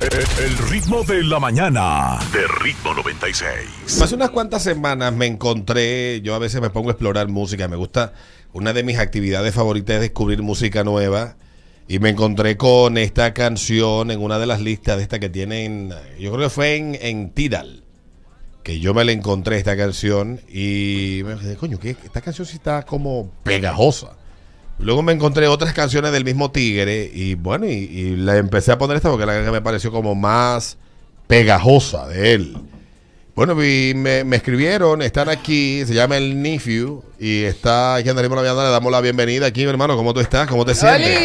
El ritmo de la mañana de Ritmo 96. Hace unas cuantas semanas me encontré, yo a veces me pongo a explorar música, me gusta, una de mis actividades favoritas es descubrir música nueva, y me encontré con esta canción en una de las listas de estas que tienen, yo creo que fue en Tidal, que yo me la encontré esta canción y me dije, coño, que esta canción sí está como pegajosa. Luego me encontré otras canciones del mismo Tigre y bueno, y la empecé a poner esta porque la que me pareció como más pegajosa de él. Bueno, y me escribieron, están aquí, se llama El Nephew y está aquí en Ritmo de la Mañana. Le damos la bienvenida aquí, mi hermano. ¿Cómo tú estás? ¿Cómo te sientes?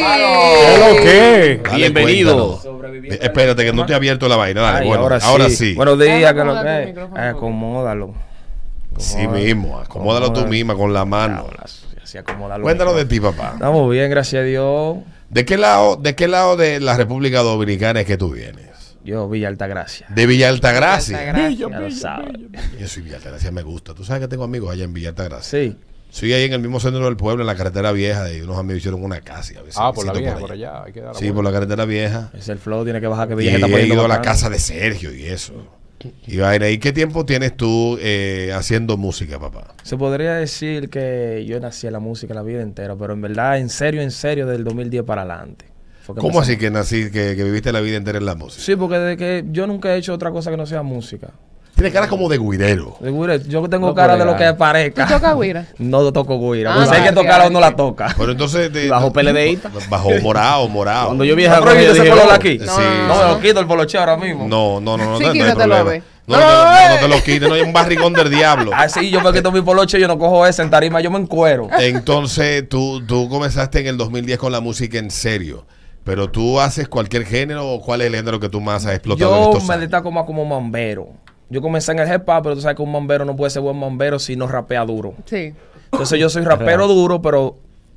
¿Qué? Dale, Bienvenido. Espérate, que no te he abierto la vaina. Dale, Ay, bueno, ahora sí. sí. Buenos días, que lo Acomoda tu que micrófono. acomódalo. Sí mismo, acomódalo tú misma con la mano. Así acomódalo. Cuéntanos de ti, papá. Estamos bien, gracias a Dios. ¿De qué lado de la República Dominicana es que tú vienes? Yo, Villa Altagracia. De Villa Altagracia. Ya lo sabes. Yo soy Villa Altagracia, me gusta. Tú sabes que tengo amigos allá en Villa Altagracia. Sí. Soy ahí en el mismo centro del pueblo, en la carretera vieja, y unos amigos hicieron una casa. A veces Por la visito vieja, allá. por allá. Hay que dar la Sí, vuelta. por la carretera vieja. Es el flow, tiene que bajar, que Y Villa se está he poniendo ido a la bacano. casa de Sergio y eso. Y vaina, ¿y qué tiempo tienes tú haciendo música, papá? Se podría decir que yo nací en la música la vida entera, pero en verdad, en serio, del 2010 para adelante. Fue que ¿Cómo empezamos. así que nací, que viviste la vida entera en la música? Sí, porque desde que yo nunca he hecho otra cosa que no sea música. Tienes cara como de guirero. Seguro, yo tengo No, cara de pero lo que ¿Tú parezca. tocas guira? No toco guira. Ah, Pues si hay que vale, tocarla o no vale. la toca. Pero entonces... Bajo PLDista. Bajo morado. Cuando yo viajé No, a ese color no. aquí. Sí. No, me lo quito el poloche ahora mismo. No, Sí, no hay quítatelo, problema. ve. No te lo quites, no hay un barrigón del diablo. Así yo me quito mi poloche, yo no cojo ese en tarima, yo me encuero. Entonces, tú comenzaste en el 2010 con la música en serio. Pero tú haces cualquier género, o ¿cuál es el género que tú más has explotado en Yo estos me años? destaco más como mambero. Yo comencé en el hip hop, pero tú sabes que un mambero no puede ser buen mambero si no rapea duro. Sí. Entonces yo soy rapero duro, pero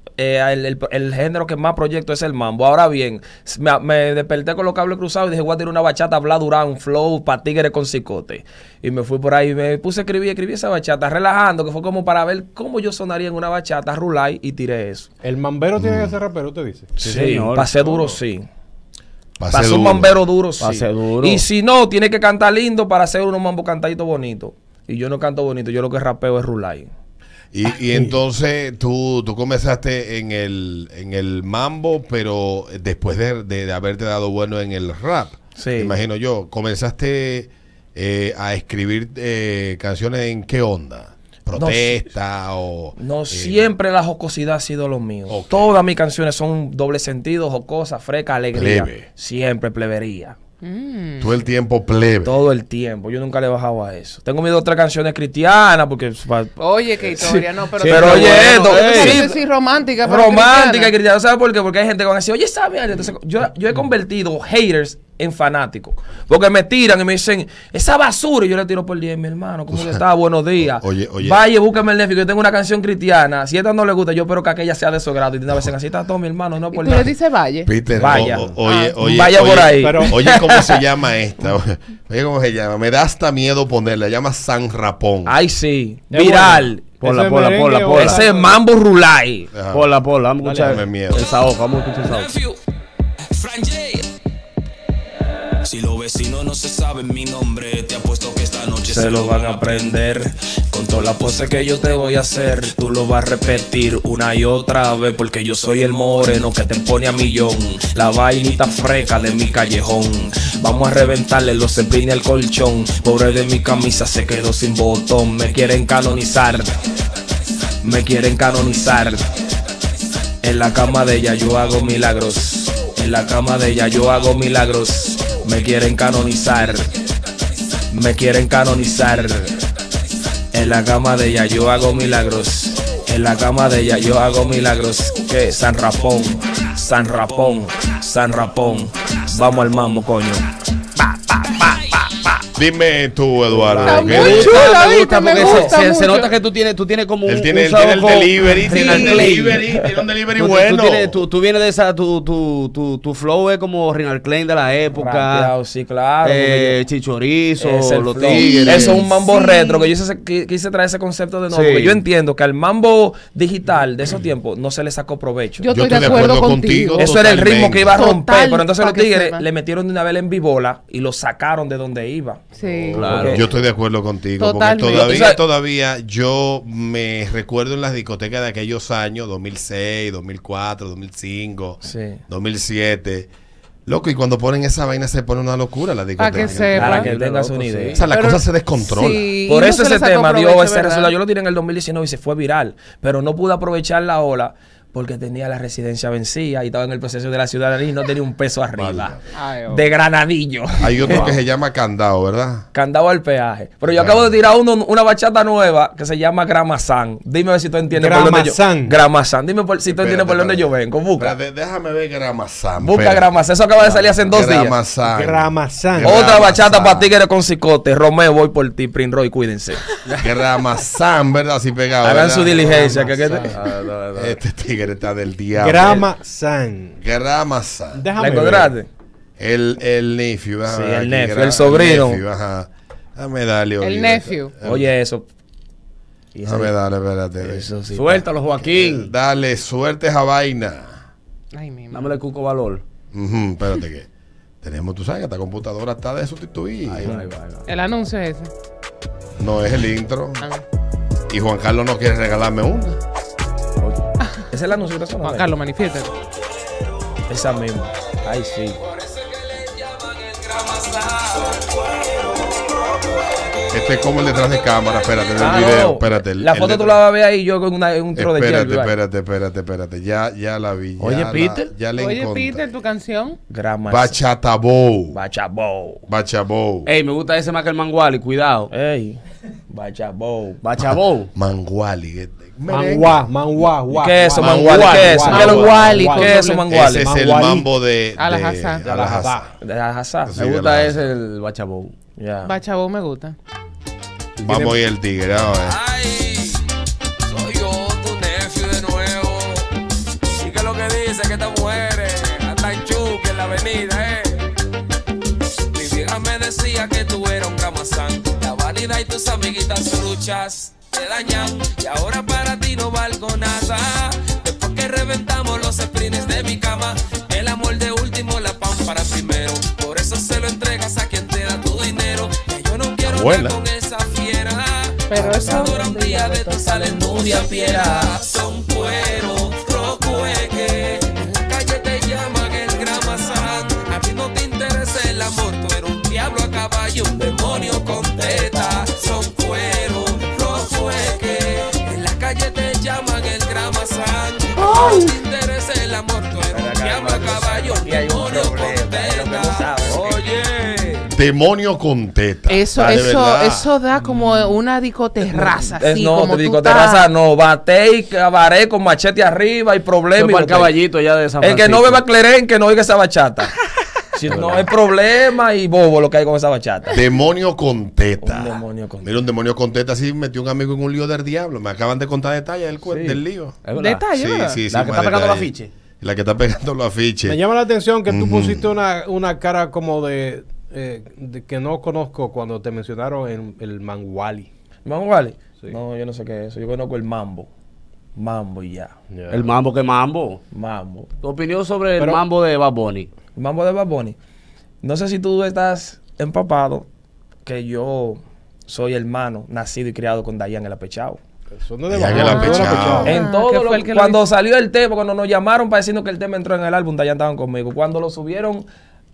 el género que más proyecto es el mambo. Ahora bien, me desperté con los cables cruzados y dije, voy a tirar una bachata, bla durán, un flow pa' tigre con cicote. Y me fui por ahí y me puse a escribir esa bachata, relajando, que fue como para ver cómo yo sonaría en una bachata, rulay, y tiré eso. El mambero tiene que ser rapero, usted dice. Sí, señor. pasé duro, sí. Para Para ser ser un duro. mambero duro, sí. Pa' ser duro. Y si no, tiene que cantar lindo para hacer unos mambo cantaditos bonitos. Y yo no canto bonito, yo lo que rapeo es rulay. Y entonces tú comenzaste en el mambo, pero después de haberte dado bueno en el rap, Sí. me imagino yo, comenzaste a escribir canciones en qué onda, protesta o... No, siempre la jocosidad ha sido lo mío. Ok. Todas mis canciones son doble sentido, jocosa, fresca, alegría. Plebe. Siempre plebería. Todo el tiempo plebe. Todo el tiempo. Yo nunca le he bajado a eso. Tengo mis 2 o 3 canciones cristianas porque... Oye, qué historia, no, pero... Sí, pero oye, esto, Sí, sí, romántica, pero romántica y cristiana. cristiana. ¿Sabes por qué? Porque hay gente que van a decir, oye, esa mierda. Entonces, yo he convertido haters en fanáticos. Porque me tiran y me dicen, esa basura. Y yo le tiro por 10, mi hermano. ¿Cómo que está? Buenos días. Oye. Vaya, búscame el Netflix. Yo tengo una canción cristiana. Si esta no le gusta, yo espero que aquella sea de su grado. Y una vez así está todo, mi hermano. No Y por tú nada. le dices valle. Peter, Vaya. oye, Vaya por ahí. Pero- Oye, ¿cómo se llama esta? Oye, ¿cómo se llama? Me da hasta miedo ponerla. Se llama San Rapón. Ay, sí. Es Viral. bueno. Pola, ¿Ese pola, merengue pola, o pola. Ese es Mambo Rulay. Ajá. Pola, vamos a escuchar. Dame miedo. Esa hoja, vamos a escuchar esa hoja. Si los vecinos no se saben mi nombre, te apuesto que esta noche Se lo van a aprender. Con toda la pose que yo te voy a hacer, tú lo vas a repetir una y otra vez. Porque yo soy el moreno que te pone a millón. La vainita fresca de mi callejón. Vamos a reventarle los cepines al colchón. Pobre de mi camisa se quedó sin botón. Me quieren canonizar. Me quieren canonizar. En la cama de ella yo hago milagros. En la cama de ella yo hago milagros. Me quieren canonizar. Me quieren canonizar. En la cama de ella yo hago milagros. En la cama de ella yo hago milagros. Que San Rapón, San Rapón, San Rapón. Vamos al mambo, coño. Pa, pa, pa, pa, pa. Dime tú, Eduardo. Está ¿qué? muy chula, ¿viste? Me gusta se mucho. nota que tú tienes como Él un tiene el sabor delivery, tiene un Rinal delivery, tiene un delivery Tú bueno. tú vienes de esa, tu flow es como Rinal Klein de la época. Rapeado, sí, claro. porque yo- Chichorizo, es el los flow. tigres. Eso es un mambo Sí. retro que yo quise traer ese concepto de nuevo. Sí. Porque yo entiendo que al mambo digital de esos tiempos no se le sacó provecho. Yo estoy de acuerdo contigo. Eso era el ritmo que iba a romper. Total, Pero entonces pa' los que tigres sepa. le metieron de una vez en vibola y lo sacaron de donde iba. Sí. Claro. Ok. Yo estoy de acuerdo contigo, Totalmente. porque O sea, todavía yo me recuerdo en las discotecas de aquellos años, 2006, 2004, 2005, Sí. 2007. Loco, y cuando ponen esa vaina se pone una locura la discoteca. que sepa. Para que Loco, tengas sí. una idea. O sea, la Pero- cosa se descontrola. Sí, Por y no eso se le ese sacó tema dio provecho, ese ¿verdad? resultado. Yo lo tiré en el 2019 y se fue viral. Pero no pude aprovechar la ola porque tenía la residencia vencida y estaba en el proceso de la ciudadanía y no tenía un peso arriba. Ay, oh. De granadillo. Hay otro que se llama Candado, ¿verdad? Candado al peaje. Pero yo acabo de tirar una bachata nueva que se llama Gramazán. Dime a ver si tú entiendes por dónde yo... Gramazán. Gramazán. Dime si tú entiendes por dónde yo vengo. Busca. Espérate, déjame ver Gramazán. Busca espérate. Gramazán. Eso acaba de salir hace 2 días. Gramazán. Gramazán. Otra Otra bachata Gramazán. para tigres con cicote. Romeo, voy por ti. Prince Roy, cuídense. Gramazán, ¿verdad? Así pegado. Hagan ¿verdad? su diligencia. que- Este tigre está del diablo. Gramazán. Gramazán. ¿La Déjame ver. encontraste? El nephew, ajá, Sí, el aquí, nephew, el sobrino. nephew, ajá. Dame darle, El Oliver. nephew. Oye, eso. Y ese- Dame darle, espérate. Eso sí. Suéltalo, Joaquín. Dale, suerte esa vaina. Ay, mi madre. Dámele cuco valor. Ujú, espérate que tenemos, tú sabes que esta computadora está de sustituir. Ahí va. El anuncio es ese. No es el intro. Ah. Y Juan Carlos no quiere regalarme una. Ese es el anuncio de Juan Carlos, manifiesta. Esa misma. Ay, sí. Este es como el detrás de cámara, espérate, en el Ah, video, no. espérate. La foto tú la vas a ver ahí yo con un tro de Espérate, gel. espérate. Ya la vi. Oye, ya Peter. Ya le Oye, encontré. Peter, tu canción. Grama. Bachatabou. Bachabou. Bachabou. Ey, me gusta ese más que el Manguali, cuidado. Ey. Bachabou. Bachabou. Manguali. Manguá, manguá, guá. ¿Qué es eso, Manguali? Manguali? ¿Qué es eso? Manguali, ¿Qué es eso, con Manguali? Ese es el Manguali. mambo de Alhazá. Alhazá. De la Hazá. Sí, Me de gusta la- ese el Bachabou. Ya. Bachabó me gusta. Vamos a ir el tigre, vamos a ver. Ay, soy yo, tu nephew de nuevo. ¿Y qué es lo que dice? Que esta mujer anda en Chuque en la avenida, Mi vieja me decía que tú eras un Gramazán. La vanidad y tus amiguitas truchas te dañan. Y ahora para ti no valgo nada. Después que reventamos los sprints de mi cama, el amor de último, la pámpara primero. Por eso se lo entregas a quien te da tu dinero. Que yo no quiero Buena. nada con esa fiera. Pero eso- Abusadora un día de tu salen nudia fiera. Son cuero, rocueque. En la calle te llaman el Gramazán. A ti no te interesa el amor. Tú eres un diablo a caballo, un demonio con teta. Son cuero, rocueque. En la calle te llaman el Gramazán. No te interesa el amor. Tú eres un diablo a caballo, un demonio con teta. Oye. Demonio con teta. Eso, Ah, de verdad. eso da como una dicoterraza. Es, así, no, como te tú digo, estás- terraza no. Bate y cabaré con machete arriba y Eso problema. para el caballito ya de San El que no Francisco. beba Clerén, que no oiga esa bachata. Si no hay problema y bobo lo que hay con esa bachata. Demonio con teta. Un demonio con Mira, un demonio con teta sí metió un amigo en un lío del diablo. Me acaban de contar detalles del lío. Es verdad. Detalle, ¿verdad? Sí, La que más está pegando detalles. los afiches. La que está pegando los afiches. Me llama la atención que tú pusiste una cara como de que no conozco cuando te mencionaron el Manguali. ¿Manguali? Sí. No, yo no sé qué es eso. Yo conozco el mambo. Mambo y ya. El mambo que mambo. Mambo. Tu opinión sobre Pero- el mambo de Bad Bunny. Mambo de Bad Bunny. No sé si tú estás empapado que yo soy hermano, nacido y criado con Dayan el Apechao. Eso no es de Ya Bad que la Bunny, eso es de pechao. Pechao. En ¿qué todo fue lo, el que lo cuando hizo? salió el tema, cuando nos llamaron para decirnos que el tema entró en el álbum, Dayan estaban conmigo. Cuando lo subieron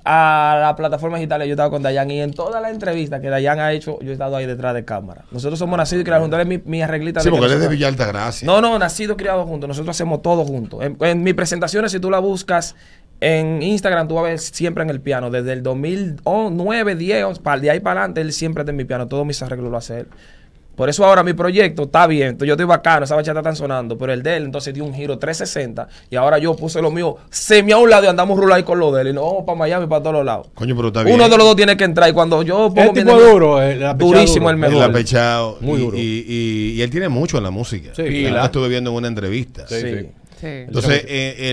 a la plataforma digital, yo estaba con Dayan. Y en toda la entrevista que Dayan ha hecho, yo he estado ahí detrás de cámara. Nosotros somos nacidos y criados juntos. Él es mi arreglita. Sí, de porque él es de nosotros- Villa Altagracia. No, nacido y criado juntos. Nosotros hacemos todo juntos. En mis presentaciones, si tú la buscas en Instagram, tú vas a ver siempre en el piano. Desde el 2009, 10, de ahí para adelante, él siempre está en mi piano. Todos mis arreglos lo hace él. Por eso ahora mi proyecto está bien. Entonces yo estoy bacano, esa bachata está sonando. Pero el de él entonces dio un giro 360. Y ahora yo puse lo mío semi a un lado y andamos rulando ahí con lo de él. Y nos vamos para Miami, para todos los lados. Coño, pero está bien. Uno de los dos tiene que entrar. Y cuando yo pongo Es tipo duro, el apechado durísimo duro. el mejor. El apechado. Muy duro. Y él tiene mucho en la música. Sí, Yo claro. lo estuve viendo en una entrevista. Sí, sí. Sí. Entonces,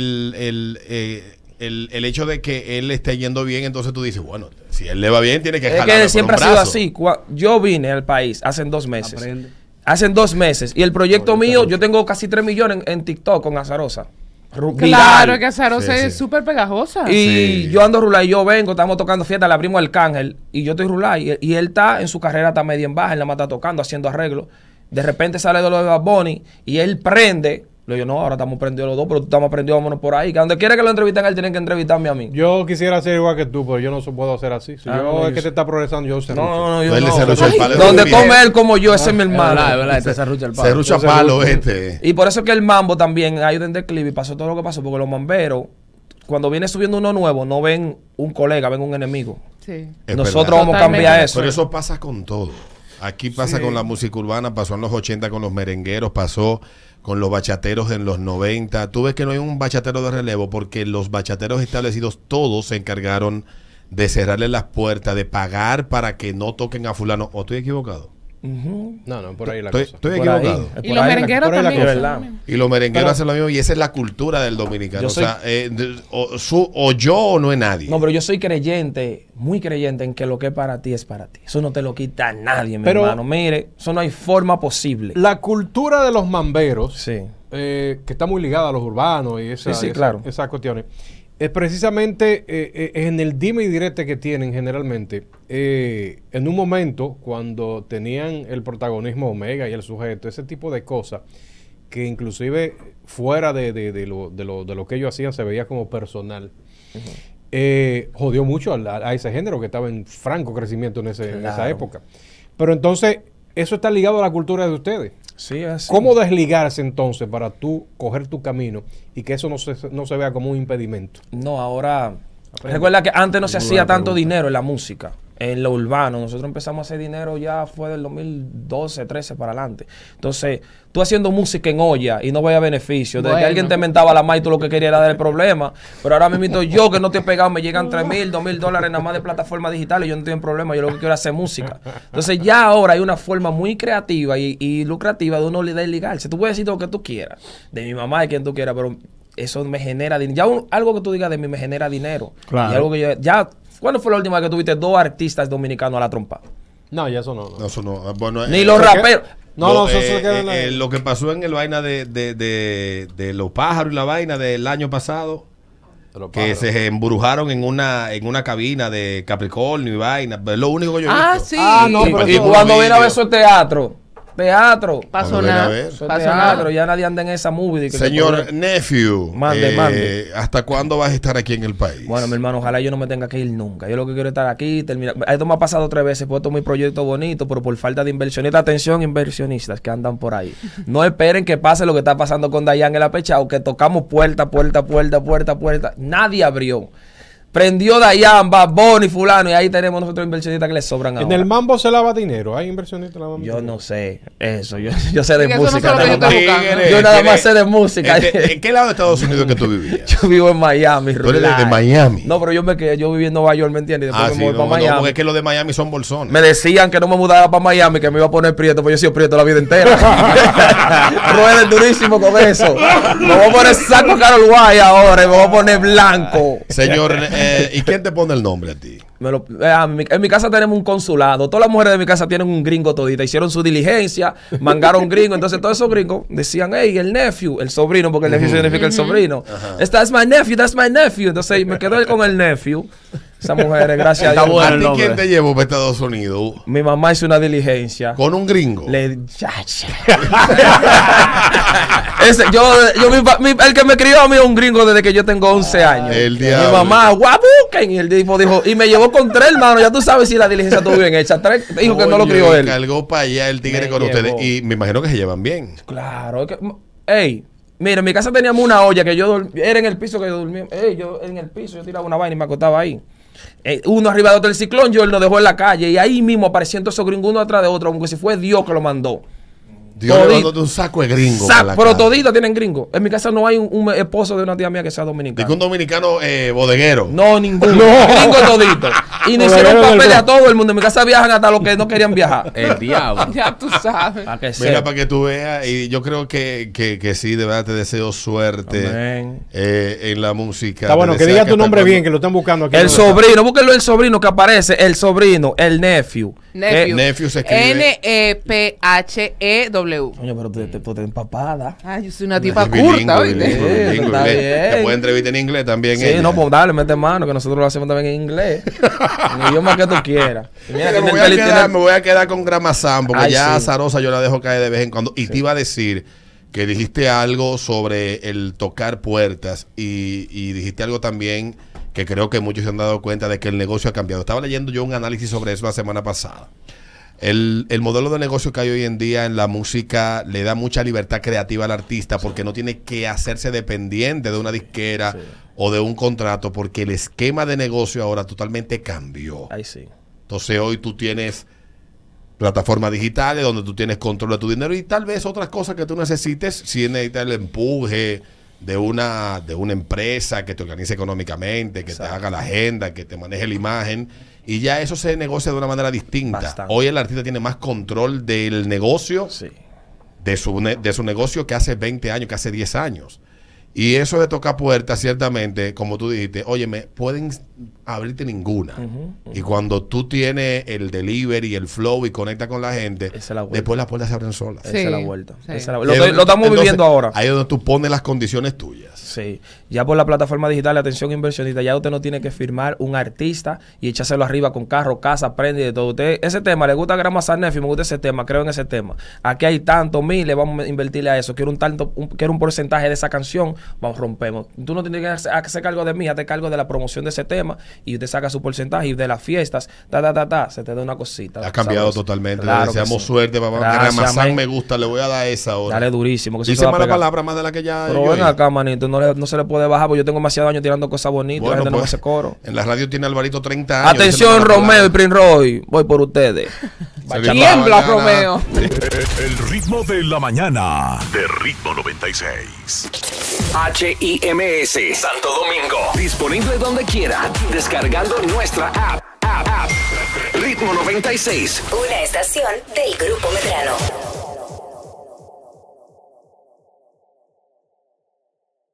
el hecho de que él le esté yendo bien, entonces tú dices, bueno, si él le va bien, tiene que Es jalarlo que por siempre ha un sido brazo. así. Yo vine al país hace 2 meses. Aprende. Hace 2 meses. Y el proyecto mío, yo tengo casi 3 millones en TikTok con Azarosa. Claro, que Azarosa Sí, es sí. súper pegajosa. Y Sí. yo ando rulay, yo vengo, estamos tocando fiesta, le abrimos el Arcángel y yo estoy rulay. Y él está en su carrera, está media en baja, él la está tocando, haciendo arreglos. De repente sale de lo de Bad Bunny y él prende. Le digo, no, ahora estamos prendidos los dos, pero tú estamos prendidos, vámonos por ahí. Que donde quiera que lo entrevisten a él, tienen que entrevistarme a mí. Yo quisiera ser igual que tú, pero yo no puedo hacer así. Si Ah, yo no, es yo que sí. te está progresando, yo sé. No, yo Él le no. serrucha el palo. Donde Muy come bien. él como yo, ese es mi Es hermano. verdad, este serrucha el palo. Serrucha Yo palo serrucho. este. Y por eso que el mambo también ha ido en declive y pasó todo lo que pasó, porque los mamberos, cuando viene subiendo uno nuevo, no ven un colega, ven un enemigo. Sí. Es Nosotros verdad. vamos a cambiar Totalmente. eso. Pero eso pasa con todo. Aquí pasa con la música urbana, pasó en los 80 con los merengueros, pasó con los bachateros en los 90. Tú ves que no hay un bachatero de relevo porque los bachateros establecidos todos se encargaron de cerrarle las puertas, de pagar para que no toquen a fulano. ¿O estoy equivocado? Ujú. No, por ahí la Estoy, cosa. estoy Por ahí. equivocado. Es Y por los ahí la- merengueros por ahí la también. cosa. Es verdad. Y los merengueros Pero- hacen lo mismo y esa es la cultura del dominicano. Yo O soy- sea, o yo o no es nadie. No, pero yo soy creyente, muy creyente en que lo que es para ti es para ti. Eso no te lo quita nadie, mi Pero- hermano. Mire, eso no hay forma posible. La cultura de los mamberos, Sí. que está muy ligada a los urbanos y Sí, claro. esas cuestiones, es precisamente en el dime y direte que tienen generalmente. En un momento, cuando tenían el protagonismo Omega y el sujeto, ese tipo de cosas, que inclusive fuera de lo que ellos hacían se veía como personal. Jodió mucho a ese género que estaba en franco crecimiento en esa Claro. época. Pero entonces, eso está ligado a la cultura de ustedes. Sí, es así. ¿Cómo desligarse entonces para tú coger tu camino y que eso no se vea como un impedimento? No, ahora... Recuerda que antes no se Muy hacía buena tanto pregunta. dinero en la música, en lo urbano. Nosotros empezamos a hacer dinero ya fue del 2012, 13 para adelante. Entonces, tú haciendo música en olla y no veía beneficio. Desde que Bueno. alguien te mentaba la más y tú lo que querías era dar el problema. Pero ahora mismo yo que no estoy pegado, me llegan 3,000, 2,000 dólares nada más de plataformas digitales y yo no estoy en problema. Yo lo que quiero es hacer música. Entonces, ya ahora hay una forma muy creativa y lucrativa de uno desligarse. Tú puedes decir lo que tú quieras, de mi mamá, de quien tú quieras, pero eso me genera dinero. Ya algo que tú digas de mí me genera dinero. Claro. Y algo que ya, ¿cuándo fue la última vez que tuviste 2 artistas dominicanos a la trompa? No, ya eso no. No, eso no. Bueno, Ni los ¿por qué? raperos. No, eso se queda en la- lo que pasó en el vaina de los pájaros y la vaina del año pasado, De los que pájaros. se embrujaron en una cabina de Capricornio y vaina. Es lo único que yo he Ah, visto. sí. Ah, no, pero Y eso- cuando un viene a ver video. eso es teatro. Teatro. Pasó Vamos a nada. ver. Eso es Pasó teatro. nada. Ya nadie anda en esa movie. de que Señor Nephew, Mande. ¿hasta cuándo vas a estar aquí en el país? Bueno, mi hermano, ojalá yo no me tenga que ir nunca. Yo lo que quiero es estar aquí, terminar. Esto me ha pasado 3 veces, puesto mi proyecto bonito, pero por falta de inversionistas. Atención, inversionistas que andan por ahí. No esperen que pase lo que está pasando con Dayan el apechado, que tocamos puerta. Nadie abrió. Prendió Dayan, Bad Bunny, fulano, y ahí tenemos nosotros inversionistas que les sobran En ahora. el mambo se lava dinero. ¿Hay inversionistas en la mambo? Yo no sé eso, yo sé de Sí, que eso no música. es lo que yo nada estoy más. buscando. Yo nada más sé de música. ¿En qué lado de Estados Unidos que tú vivías? Yo vivo en Miami, Tú eres de Rulay. Miami. No, pero yo viví en Nueva York, ¿me entiendes? Y después Sí, me voy no, para no, Miami. porque es que los de Miami son bolsones. Me decían que no me mudara para Miami, que me iba a poner prieto, pues yo he sido prieto la vida entera. Rueden durísimo con eso. Me voy a poner saco Carol Guay ahora y me voy a poner blanco. Señor, ¿y quién te pone el nombre a ti? En mi casa tenemos un consulado. Todas las mujeres de mi casa tienen un gringo todita. Hicieron su diligencia, mangaron gringo. Entonces todos esos gringos decían, hey, el nephew, el sobrino, porque el nephew significa el sobrino. That's my nephew. Entonces me quedo con el nephew. Esas mujeres, gracias a Está Dios. bueno ¿A el ti nombre. quién te llevó para Estados Unidos? Mi mamá hizo una diligencia. Con un gringo. El que me crió a mí es un gringo desde que yo tengo 11 años. El Mi diablo. mamá, guabuquen. Y el tipo dijo, y me llevó con 3 hermanos. Ya tú sabes si la diligencia estuvo bien hecha. 3 dijo que no lo Coño, crió él. Cargó para allá el tigre Me con llevó. ustedes. Y me imagino que se llevan bien. Claro, es que, ey, mira, en mi casa teníamos una olla que yo era en el piso que yo dormía. Ey, yo en el piso, yo tiraba una vaina y me acostaba ahí. Uno arriba de otro, el ciclón Joel nos dejó en la calle y ahí mismo apareciendo esos gringos uno atrás de otro, como si fue Dios que lo mandó. Dios le mandó de un saco de gringos. Pero toditos tienen gringos. En mi casa no hay un esposo de una tía mía que sea dominicano. ¿Un dominicano bodeguero? No, ninguno. Gringo todito. Y nos hicieron papeles a todo el mundo. En mi casa viajan hasta los que no querían viajar. El diablo. Ya tú sabes. Mira, para que tú veas, y yo creo que sí, de verdad te deseo suerte en la música. Está bueno, que diga tu nombre bien, que lo están buscando aquí. El sobrino, búsquenlo el sobrino que aparece, el sobrino, el nephew. Nephew se escribe Nephew. Coño, pero tú te empapada. Ay, yo soy una tipa curta, ¿oíste? Está bien. Te puede entrevistar en inglés también. Sí, no, pues dale, mete mano, que nosotros lo hacemos también en inglés. En idioma que tú quieras. Mira, me voy a quedar con Gramazán, porque ya a Zarosa yo la dejo caer de vez en cuando. Y te iba a decir que dijiste algo sobre el tocar puertas y dijiste algo también que creo que muchos se han dado cuenta de que el negocio ha cambiado. Estaba leyendo yo un análisis sobre eso la semana pasada. El modelo de negocio que hay hoy en día en la música le da mucha libertad creativa al artista porque no tiene que hacerse dependiente de una disquera o de un contrato, porque el esquema de negocio ahora totalmente cambió. Ahí sí. Entonces hoy tú tienes plataformas digitales donde tú tienes control de tu dinero y tal vez otras cosas que tú necesites, si necesitas el empuje de una empresa que te organice económicamente, que te haga la agenda, que te maneje la imagen, y ya eso se negocia de una manera distinta. Bastante. Hoy el artista tiene más control del negocio, de su negocio que hace 20 años, que hace 10 años. Y eso de tocar puertas, ciertamente, como tú dijiste, óyeme, pueden abrirte ninguna. Y cuando tú tienes el delivery, el flow y conectas con la gente, después las puertas se abren solas. Esa es la vuelta. Lo estamos viviendo ahora. Ahí es donde tú pones las condiciones tuyas. Sí. Ya por la plataforma digital, atención inversionista, ya usted no tiene que firmar un artista y echárselo arriba con carro, casa, prenda y de todo. Usted, ese tema, le gusta Gramazán Nephew, me gusta ese tema, creo en ese tema. Aquí hay tantos miles, vamos a invertirle a eso. Quiero un porcentaje de esa canción, vamos, rompemos. Tú no tienes que hacer cargo de mí, hazte cargo de la promoción de ese tema y usted saca su porcentaje y de las fiestas, se te da una cosita. Ha cambiado totalmente. Claro, le deseamos suerte, papá. Gramazán me gusta, le voy a dar esa ahora. Dale durísimo. Que dice mala palabra más de la que ya. Pero ven acá, manito, no se le puede bajar porque yo tengo demasiado años tirando cosas bonitas. Bueno, la gente pues, no me hace coro. En la radio tiene Alvarito 30 años. Atención, Romeo y Prince Roy, voy por ustedes. Tiembla, Romeo. El ritmo de la mañana de Ritmo 96. HIMS Santo Domingo. Disponible donde quiera. Descargando nuestra app. Ritmo 96. Una estación del Grupo Medrano.